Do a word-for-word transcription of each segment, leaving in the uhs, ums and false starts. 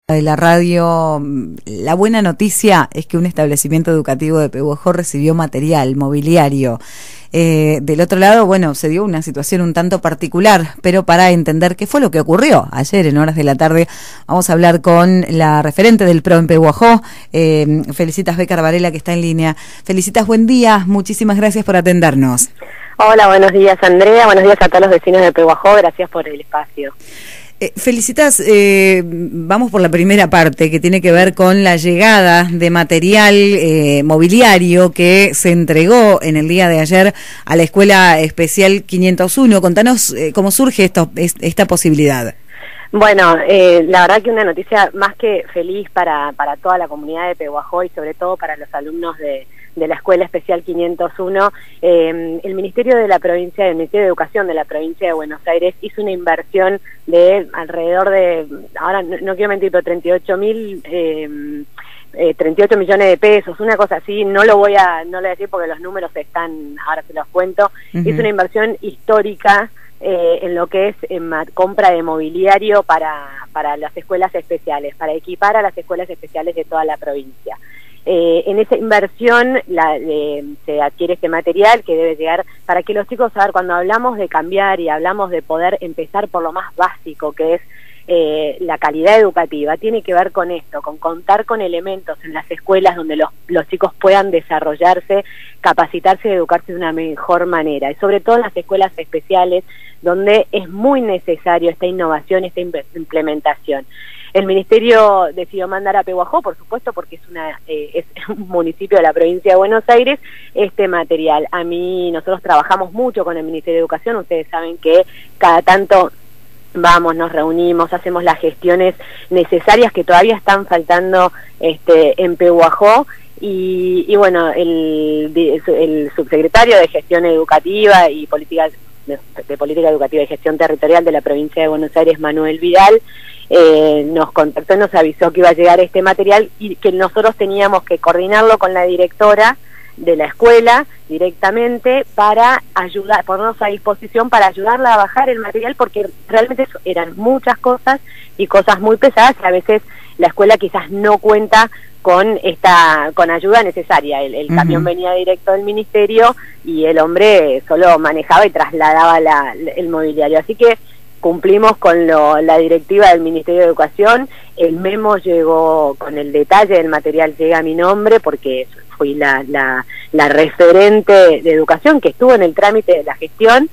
De la radio, la buena noticia es que un establecimiento educativo de Pehuajó recibió material mobiliario. Eh, del otro lado, bueno, se dio una situación un tanto particular, pero para entender qué fue lo que ocurrió ayer en horas de la tarde, vamos a hablar con la referente del P R O en Pehuajó, eh, Felicitas Becar Varela, que está en línea. Felicitas, buen día, muchísimas gracias por atendernos. Hola, buenos días Andrea, buenos días a todos los vecinos de Pehuajó, gracias por el espacio. Eh, Felicitas, eh, vamos por la primera parte, que tiene que ver con la llegada de material eh, mobiliario que se entregó en el día de ayer a la Escuela Especial quinientos uno. Contanos eh, cómo surge esto, esta posibilidad. Bueno, eh, la verdad que una noticia más que feliz para, para toda la comunidad de Pehuajó y sobre todo para los alumnos de, de la Escuela Especial quinientos uno. Eh, el Ministerio de la Provincia, el Ministerio de Educación de la Provincia de Buenos Aires hizo una inversión de alrededor de, ahora no, no quiero mentir, pero treinta y ocho mil... Eh, Eh, treinta y ocho millones de pesos, una cosa así, no lo voy a no lo voy a decir porque los números están, ahora se los cuento. Uh-huh. Es una inversión histórica eh, en lo que es en compra de mobiliario para, para las escuelas especiales, para equipar a las escuelas especiales de toda la provincia. Eh, en esa inversión la, eh, se adquiere este material que debe llegar para que los chicos, a ver, cuando hablamos de cambiar y hablamos de poder empezar por lo más básico que es Eh, la calidad educativa, tiene que ver con esto, con contar con elementos en las escuelas donde los, los chicos puedan desarrollarse, capacitarse y educarse de una mejor manera, y sobre todo en las escuelas especiales donde es muy necesario esta innovación, esta implementación. El Ministerio decidió mandar a Pehuajó, por supuesto, porque es, una, eh, es un municipio de la provincia de Buenos Aires, este material. A mí, nosotros trabajamos mucho con el Ministerio de Educación, ustedes saben que cada tanto vamos, nos reunimos, hacemos las gestiones necesarias que todavía están faltando este, en Pehuajó, y, y bueno, el, el subsecretario de Gestión Educativa y Política de, de Política Educativa y Gestión Territorial de la provincia de Buenos Aires, Manuel Vidal, eh, nos contactó y nos avisó que iba a llegar este material y que nosotros teníamos que coordinarlo con la directora de la escuela directamente para ayudar, ponernos a disposición para ayudarla a bajar el material, porque realmente eran muchas cosas y cosas muy pesadas que a veces la escuela quizás no cuenta con esta con ayuda necesaria. El, el uh-huh. camión venía directo del ministerio y el hombre solo manejaba y trasladaba la, el mobiliario, así que cumplimos con lo, la directiva del Ministerio de Educación. El memo llegó con el detalle del material, llega a mi nombre porque fui la, la, la referente de educación que estuvo en el trámite de la gestión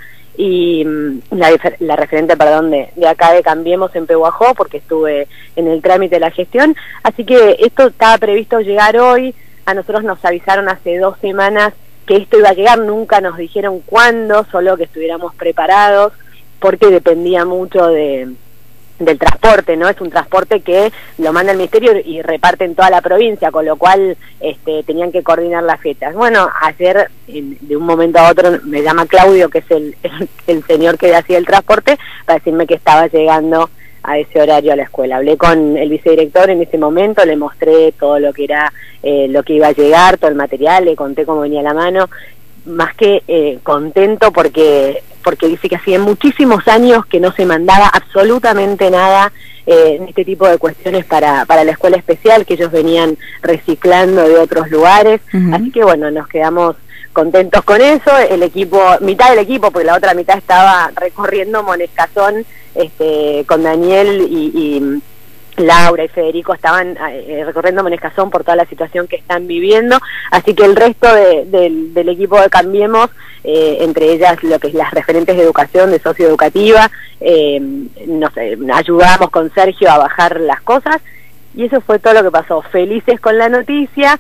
y la, la referente, perdón, de, de acá de Cambiemos en Pehuajó, porque estuve en el trámite de la gestión. Así que esto estaba previsto llegar hoy. A nosotros nos avisaron hace dos semanas que esto iba a llegar, nunca nos dijeron cuándo, solo que estuviéramos preparados, porque dependía mucho de del transporte, ¿no? Es un transporte que lo manda el ministerio y reparte en toda la provincia, con lo cual este, tenían que coordinar las fechas. Bueno, ayer, en, de un momento a otro, me llama Claudio, que es el, el, el señor que hacía el transporte, para decirme que estaba llegando a ese horario a la escuela. Hablé con el vicedirector en ese momento, le mostré todo lo que era, eh, lo que iba a llegar, todo el material, le conté cómo venía la mano, más que eh, contento porque porque dice que hacía muchísimos años que no se mandaba absolutamente nada eh, en este tipo de cuestiones para, para la escuela especial, que ellos venían reciclando de otros lugares. Uh-huh. Así que bueno, nos quedamos contentos con eso. El equipo, mitad del equipo, porque la otra mitad estaba recorriendo Monescazón este, con Daniel y, y Laura y Federico, estaban eh, recorriendo Monescazón por toda la situación que están viviendo, así que el resto de, de, del equipo de Cambiemos, eh, entre ellas lo que es las referentes de educación, de socioeducativa, eh, nos eh, ayudamos con Sergio a bajar las cosas, y eso fue todo lo que pasó. Felices con la noticia,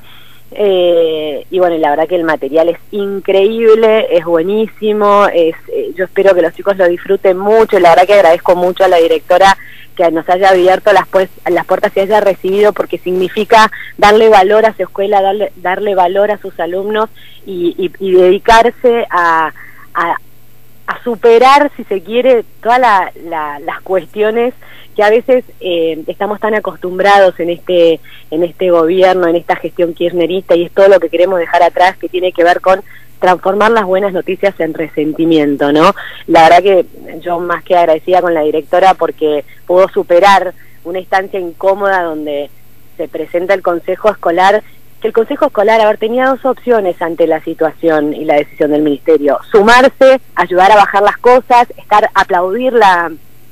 eh, y bueno, la verdad que el material es increíble, es buenísimo, es, eh, yo espero que los chicos lo disfruten mucho, la verdad que agradezco mucho a la directora que nos haya abierto las, pues, las puertas y haya recibido, porque significa darle valor a su escuela, darle, darle valor a sus alumnos y, y, y dedicarse a, a, a superar, si se quiere, todas la, la, las cuestiones que a veces eh, estamos tan acostumbrados en este, en este gobierno, en esta gestión kirchnerista, y es todo lo que queremos dejar atrás, que tiene que ver con transformar las buenas noticias en resentimiento, ¿no? La verdad que yo más que agradecida con la directora porque pudo superar una instancia incómoda donde se presenta el consejo escolar, que el consejo escolar, a ver, tenía dos opciones ante la situación y la decisión del ministerio: sumarse, ayudar a bajar las cosas, estar, aplaudir la,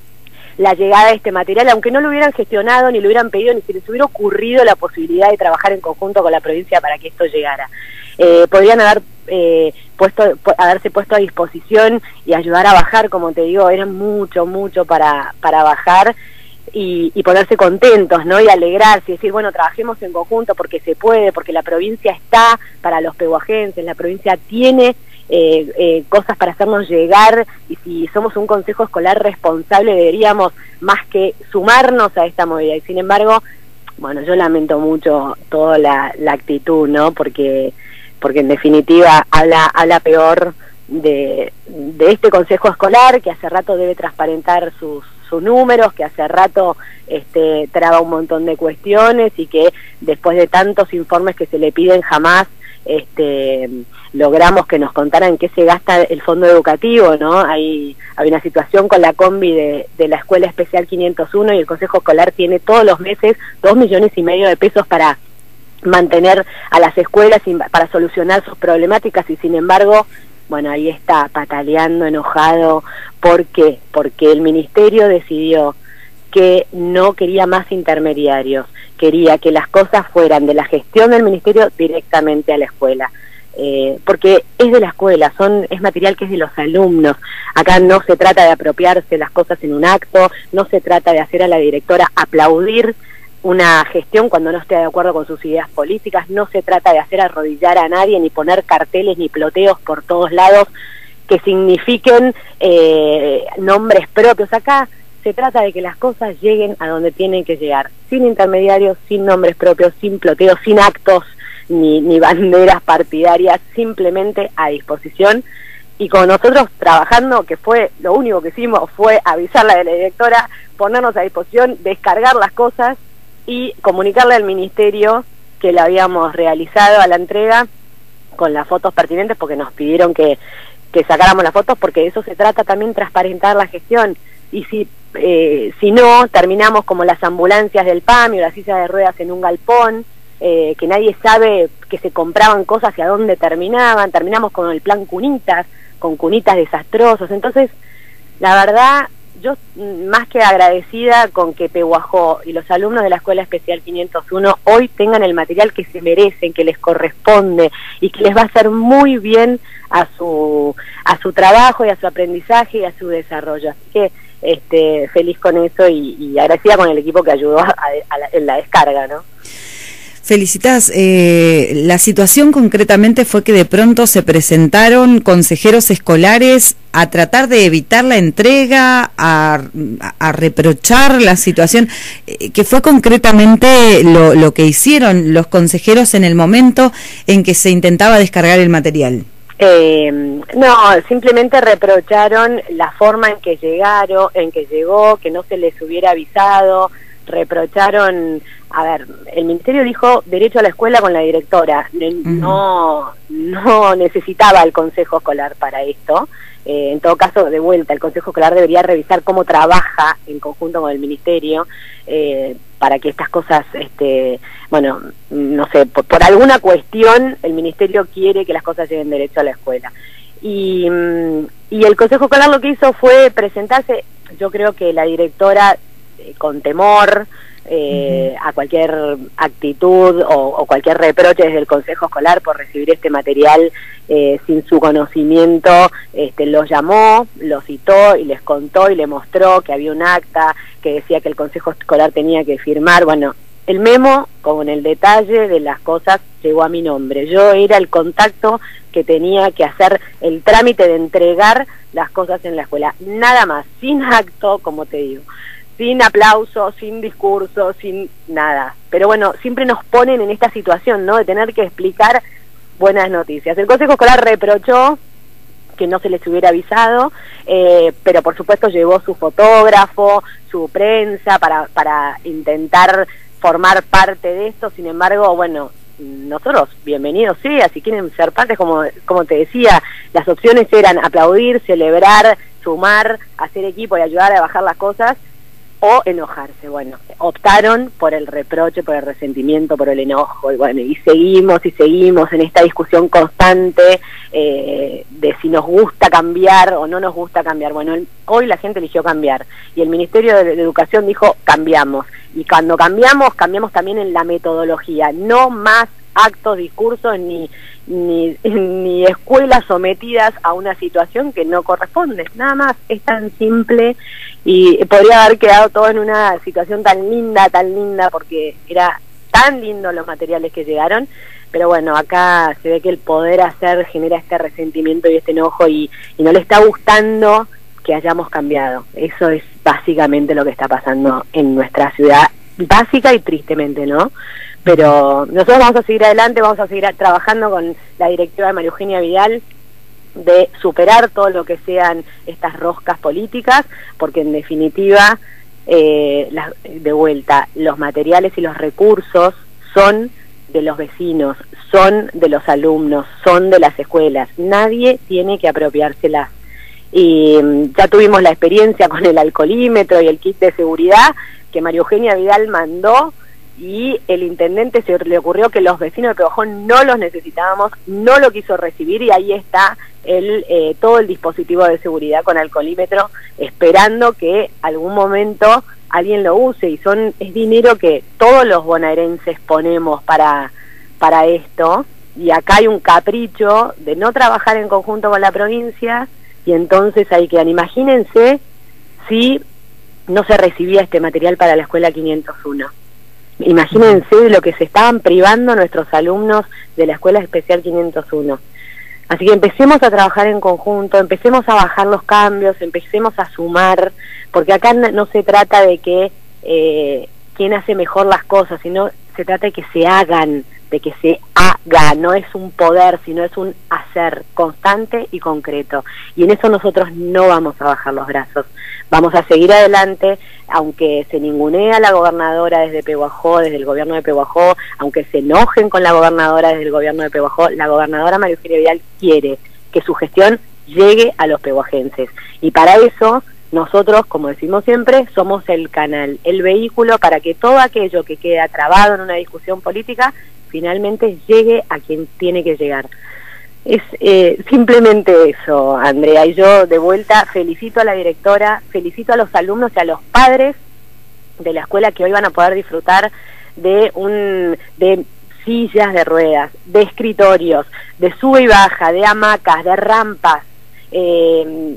la llegada de este material, aunque no lo hubieran gestionado, ni lo hubieran pedido, ni se les hubiera ocurrido la posibilidad de trabajar en conjunto con la provincia para que esto llegara. Eh, podrían haber eh, puesto, haberse puesto a disposición y ayudar a bajar, como te digo, era mucho, mucho para, para bajar. Y, y ponerse contentos, ¿no? Y alegrarse y decir, bueno, trabajemos en conjunto porque se puede, porque la provincia está para los pehuajenses, la provincia tiene eh, eh, cosas para hacernos llegar, y si somos un consejo escolar responsable deberíamos más que sumarnos a esta movida. Y sin embargo, bueno, yo lamento mucho toda la, la actitud, ¿no? Porque, porque en definitiva habla, habla peor de, de este consejo escolar, que hace rato debe transparentar sus sus números, que hace rato este, traba un montón de cuestiones, y que después de tantos informes que se le piden jamás este, logramos que nos contaran qué se gasta el fondo educativo, ¿no? Hay, hay una situación con la combi de, de la Escuela Especial quinientos uno, y el Consejo Escolar tiene todos los meses dos millones y medio de pesos para mantener a las escuelas y para solucionar sus problemáticas, y sin embargo, bueno, ahí está pataleando, enojado. ¿Por qué? Porque el ministerio decidió que no quería más intermediarios, quería que las cosas fueran de la gestión del ministerio directamente a la escuela. Eh, porque es de la escuela, son es material que es de los alumnos. Acá no se trata de apropiarse las cosas en un acto, no se trata de hacer a la directora aplaudir una gestión cuando no esté de acuerdo con sus ideas políticas, no se trata de hacer arrodillar a nadie, ni poner carteles ni ploteos por todos lados que signifiquen eh, nombres propios. Acá se trata de que las cosas lleguen a donde tienen que llegar, sin intermediarios, sin nombres propios, sin ploteos, sin actos ni, ni banderas partidarias, simplemente a disposición. Y con nosotros trabajando, que fue lo único que hicimos, fue avisarle a la directora, ponernos a disposición, descargar las cosas y comunicarle al ministerio que la habíamos realizado a la entrega con las fotos pertinentes, porque nos pidieron que, que sacáramos las fotos, porque de eso se trata también, transparentar la gestión. Y si eh, si no, terminamos como las ambulancias del P A M I o las sillas de ruedas en un galpón, eh, que nadie sabe que se compraban cosas y a dónde terminaban. Terminamos con el plan cunitas, con cunitas desastrosos. Entonces, la verdad, yo más que agradecida con que Pehuajó y los alumnos de la Escuela Especial quinientos uno hoy tengan el material que se merecen, que les corresponde y que les va a hacer muy bien a su a su trabajo y a su aprendizaje y a su desarrollo. Así que este, feliz con eso y, y agradecida con el equipo que ayudó a, a la, en la descarga, ¿no? Felicitas, eh, la situación concretamente fue que de pronto se presentaron consejeros escolares a tratar de evitar la entrega, a, a reprochar la situación. Eh, ¿Qué fue concretamente lo, lo que hicieron los consejeros en el momento en que se intentaba descargar el material? Eh, no, simplemente reprocharon la forma en que llegaron, en que llegó, que no se les hubiera avisado. Reprocharon, a ver, el ministerio dijo derecho a la escuela con la directora, no, no necesitaba el consejo escolar para esto. Eh, en todo caso, de vuelta, el consejo escolar debería revisar cómo trabaja en conjunto con el ministerio eh, para que estas cosas, este, bueno, no sé, por, por alguna cuestión el ministerio quiere que las cosas lleguen derecho a la escuela. Y, y el consejo escolar lo que hizo fue presentarse, yo creo que la directora con temor eh, uh-huh. a cualquier actitud o, o cualquier reproche desde el consejo escolar por recibir este material eh, sin su conocimiento, este, los llamó, los citó y les contó y le mostró que había un acta que decía que el consejo escolar tenía que firmar. Bueno, el memo con el detalle de las cosas llegó a mi nombre. Yo era el contacto que tenía que hacer el trámite de entregar las cosas en la escuela, nada más, sin acto, como te digo, sin aplauso, sin discurso, sin nada. Pero bueno, siempre nos ponen en esta situación, ¿no?, de tener que explicar buenas noticias. El consejo escolar reprochó que no se les hubiera avisado, eh, pero por supuesto llevó su fotógrafo, su prensa para, para intentar formar parte de esto. Sin embargo, bueno, nosotros, bienvenidos sea, si quieren ser parte, como, como te decía, las opciones eran aplaudir, celebrar, sumar, hacer equipo y ayudar a bajar las cosas. o enojarse. Bueno, optaron por el reproche, por el resentimiento, por el enojo, y bueno, y seguimos y seguimos en esta discusión constante eh, de si nos gusta cambiar o no nos gusta cambiar. Bueno, el, hoy la gente eligió cambiar, y el Ministerio de, de Educación dijo cambiamos, y cuando cambiamos, cambiamos también en la metodología, no más actos, discursos, ni, ni, ni escuelas sometidas a una situación que no corresponde, nada más, es tan simple, y podría haber quedado todo en una situación tan linda, tan linda, porque era tan lindo los materiales que llegaron, pero bueno, acá se ve que el poder hacer genera este resentimiento y este enojo, y, y no le está gustando que hayamos cambiado. Eso es básicamente lo que está pasando en nuestra ciudad, básica y tristemente, ¿no? Pero nosotros vamos a seguir adelante, vamos a seguir trabajando con la directora María Eugenia Vidal de superar todo lo que sean estas roscas políticas, porque en definitiva, eh, la, de vuelta, los materiales y los recursos son de los vecinos, son de los alumnos, son de las escuelas, nadie tiene que apropiárselas. Y ya tuvimos la experiencia con el alcoholímetro y el kit de seguridad que María Eugenia Vidal mandó, y el intendente se le ocurrió que los vecinos de Pehuajó no los necesitábamos, no lo quiso recibir, y ahí está el, eh, todo el dispositivo de seguridad con alcoholímetro, esperando que algún momento alguien lo use, y son es dinero que todos los bonaerenses ponemos para, para esto, y acá hay un capricho de no trabajar en conjunto con la provincia, y entonces hay que, imagínense si no se recibía este material para la escuela quinientos uno. Imagínense de lo que se estaban privando nuestros alumnos de la Escuela Especial quinientos uno. Así que empecemos a trabajar en conjunto, empecemos a bajar los cambios, empecemos a sumar, porque acá no se trata de que eh, quién hace mejor las cosas, sino se trata de que se hagan, de que se haga, no es un poder, sino es un hacer constante y concreto. Y en eso nosotros no vamos a bajar los brazos, vamos a seguir adelante, aunque se ningunee a la gobernadora desde Pehuajó, desde el gobierno de Pehuajó, aunque se enojen con la gobernadora desde el gobierno de Pehuajó, la gobernadora María Eugenia Vidal quiere que su gestión llegue a los pehuajenses. Y para eso, nosotros, como decimos siempre, somos el canal, el vehículo para que todo aquello que queda trabado en una discusión política finalmente llegue a quien tiene que llegar. Es eh, simplemente eso, Andrea, y yo de vuelta felicito a la directora, felicito a los alumnos y a los padres de la escuela que hoy van a poder disfrutar de un de sillas de ruedas, de escritorios, de sube y baja, de hamacas, de rampas. Eh,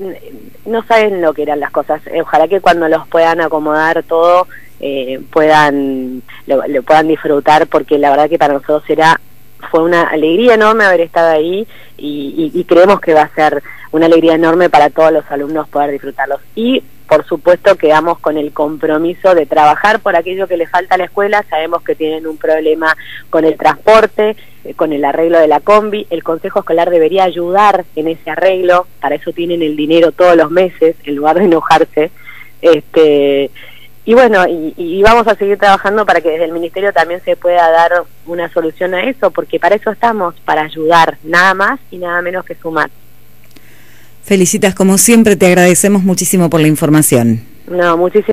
no saben lo que eran las cosas. Ojalá que cuando los puedan acomodar todo eh, puedan lo, lo puedan disfrutar, porque la verdad que para nosotros será fue una alegría enorme haber estado ahí, y, y, y creemos que va a ser una alegría enorme para todos los alumnos poder disfrutarlos. Y por supuesto quedamos con el compromiso de trabajar por aquello que le falta a la escuela. Sabemos que tienen un problema con el transporte, eh, con el arreglo de la combi. El Consejo Escolar debería ayudar en ese arreglo, para eso tienen el dinero todos los meses, en lugar de enojarse. Este... Y bueno, y, y vamos a seguir trabajando para que desde el Ministerio también se pueda dar una solución a eso, porque para eso estamos, para ayudar, nada más y nada menos que sumar. Felicitas, como siempre, te agradecemos muchísimo por la información. No, muchísimas